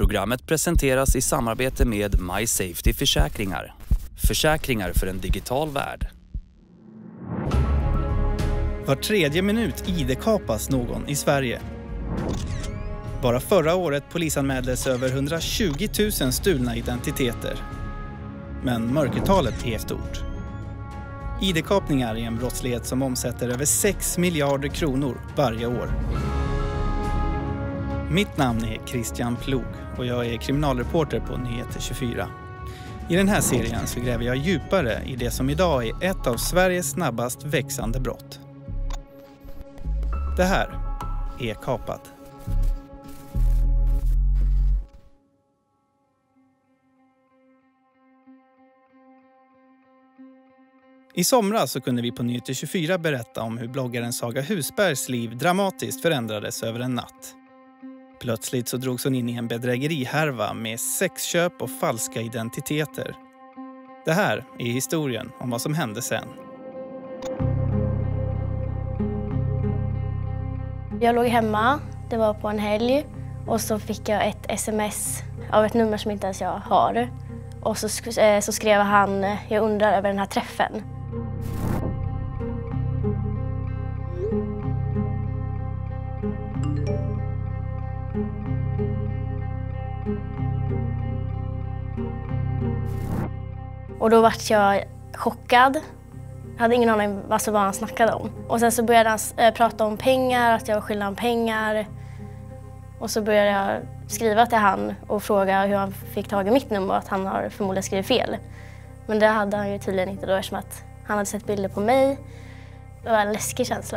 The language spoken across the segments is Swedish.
Programmet presenteras i samarbete med MySafety Försäkringar. Försäkringar för en digital värld. Var tredje minut ID-kapas någon i Sverige. Bara förra året polisanmäldes över 120 000 stulna identiteter. Men mörkertalet är stort. ID-kapningar är en brottslighet som omsätter över 6 miljarder kronor varje år. Mitt namn är Christian Plog och jag är kriminalreporter på Nyheter 24. I den här serien så gräver jag djupare i det som idag är ett av Sveriges snabbast växande brott. Det här är Kapat. I somras så kunde vi på Nyheter 24 berätta om hur bloggaren Saga Husbergs liv dramatiskt förändrades över en natt. Plötsligt så drogs hon in i en bedrägerihärva med sexköp och falska identiteter. Det här är historien om vad som hände sen. Jag låg hemma, det var på en helg, och så fick jag ett sms av ett nummer som inte ens jag har. Och så skrev han, jag undrar över den här träffen. Och då var jag chockad. Jag hade ingen aning vad han snackade om. Och sen så började han prata om pengar, att jag var skyldig honom pengar. Och så började jag skriva till han och fråga hur han fick tag i mitt nummer och att han har förmodligen skrivit fel. Men det hade han ju tydligen inte då, eftersom att han hade sett bilder på mig. Det var en läskig känsla.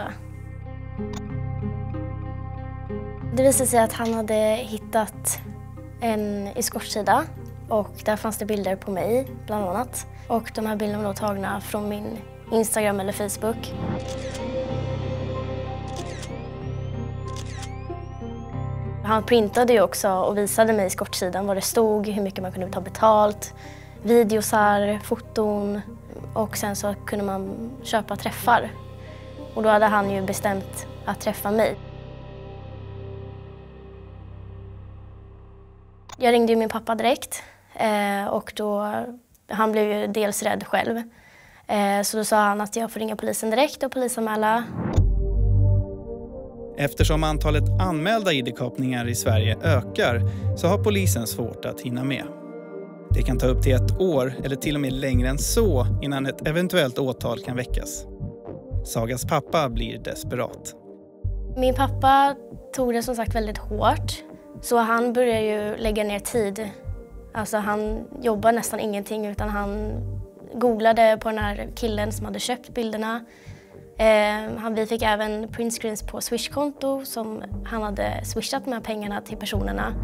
Det visade sig att han hade hittat en eskortsida och där fanns det bilder på mig bland annat. Och de här bilderna var då tagna från min Instagram eller Facebook. Han printade ju också och visade mig eskortsidan vad det stod, hur mycket man kunde ta betalt, videosar, foton, och sen så kunde man köpa träffar. Och då hade han ju bestämt att träffa mig. Jag ringde ju min pappa direkt och då, han blev ju dels rädd själv. Så då sa han att jag får ringa polisen direkt och polisanmäla. Eftersom antalet anmälda ID-kapningar i Sverige ökar så har polisen svårt att hinna med. Det kan ta upp till 1 år eller till och med längre än så innan ett eventuellt åtal kan väckas. Sagas pappa blir desperat. Min pappa tog det som sagt väldigt hårt, så han började ju lägga ner tid. Alltså han jobbar nästan ingenting, utan han googlade på den här killen som hade köpt bilderna. Vi fick även printscreens på Swish-konto som han hade swishat de här pengarna till personerna.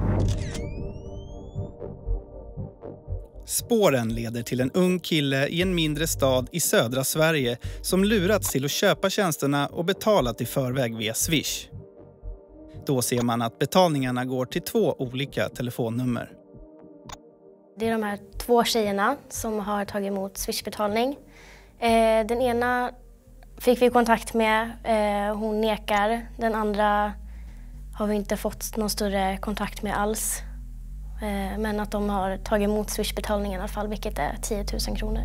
Spåren leder till en ung kille i en mindre stad i södra Sverige som lurats till att köpa tjänsterna och betalat i förväg via Swish. Då ser man att betalningarna går till 2 olika telefonnummer. Det är de här 2 tjejerna som har tagit emot Swish-betalning. Den ena fick vi kontakt med, hon nekar. Den andra har vi inte fått någon större kontakt med alls. Men att de har tagit emot Swish-betalningen i alla fall, vilket är 10 000 kronor.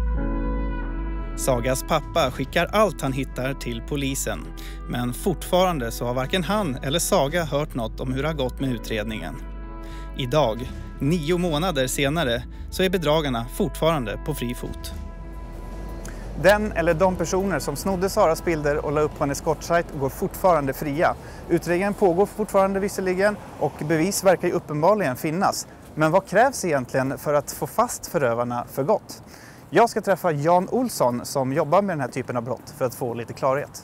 Sagas pappa skickar allt han hittar till polisen. Men fortfarande så har varken han eller Saga hört något om hur det har gått med utredningen. Idag, 9 månader senare, så är bedragarna fortfarande på fri fot. Den eller de personer som snodde Saras bilder och la upp på en eskortsajt går fortfarande fria. Utredningen pågår fortfarande visserligen och bevis verkar ju uppenbarligen finnas. Men vad krävs egentligen för att få fast förövarna för gott? Jag ska träffa Jan Olsson som jobbar med den här typen av brott för att få lite klarhet.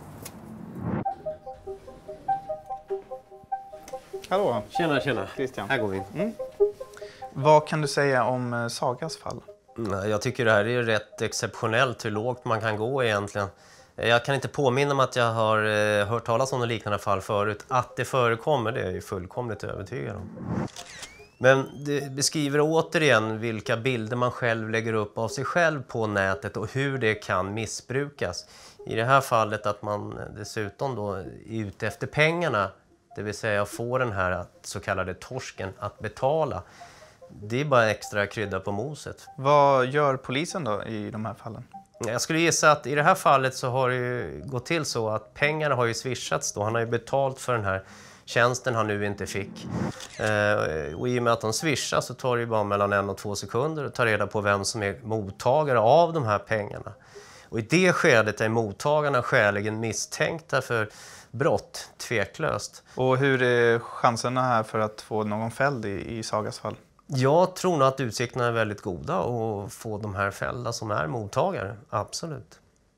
Hallå! Tjena. Christian. Här går vi in. Vad kan du säga om Sagas fall? Jag tycker det här är rätt exceptionellt hur lågt man kan gå egentligen. Jag kan inte påminna mig att jag har hört talas om något liknande fall förut. Att det förekommer, det är jag ju fullkomligt övertygad om. Men det beskriver återigen vilka bilder man själv lägger upp av sig själv på nätet och hur det kan missbrukas. I det här fallet att man dessutom då är ute efter pengarna Det vill säga få den här så kallade torsken att betala. Det är bara extra krydda på moset. Vad gör polisen då i de här fallen? Jag skulle gissa att i det här fallet så har det ju gått till så att pengarna har ju swishats då. Han har ju betalt för den här tjänsten han nu inte fick. Och i och med att de swishar så tar det ju bara mellan 1 och 2 sekunder att ta reda på vem som är mottagare av de här pengarna. Och i det skedet är mottagarna skäligen misstänkta för brott, tveklöst. Och hur är chanserna här för att få någon fälld i Sagas fall? Jag tror nog att utsikterna är väldigt goda att få de här fällda som är mottagare, absolut.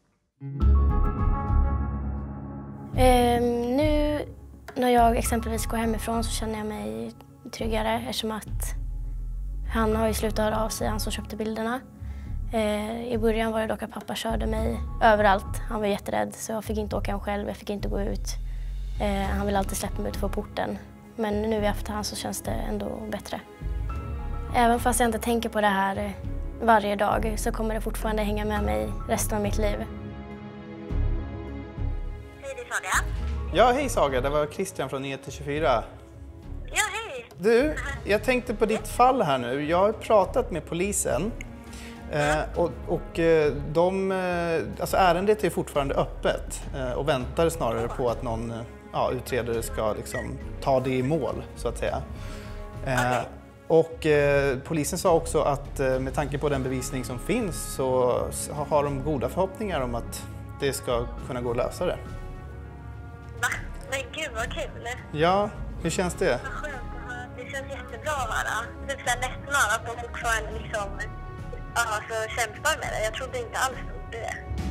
Nu när jag exempelvis går hemifrån så känner jag mig tryggare eftersom att han har ju slutat höra av sig, han som köpte bilderna. I början var det dock att pappa körde mig överallt. Han var jätterädd så jag fick inte åka hem själv, jag fick inte gå ut. Han ville alltid släppa mig ut för porten. Men nu i efterhand så känns det ändå bättre. Även fast jag inte tänker på det här varje dag så kommer det fortfarande hänga med mig resten av mitt liv. Hej, det är Saga. Ja, hej Saga. Det var Christian från Nyheter 24. Ja, hej. Du, jag tänkte på ditt fall här nu. Jag har pratat med polisen. Alltså ärendet är fortfarande öppet och väntar snarare på att någon utredare ska liksom ta det i mål, så att säga. Och polisen sa också att med tanke på den bevisning som finns så har de goda förhoppningar om att det ska kunna gå att lösa det. Va? Men gud vad kul. Ja, hur känns det? Vad skönt att höra. Det känns jättebra att höra. Typ såhär ledsen att de fortfarande liksom, så kämpar med det. Jag trodde inte alls det.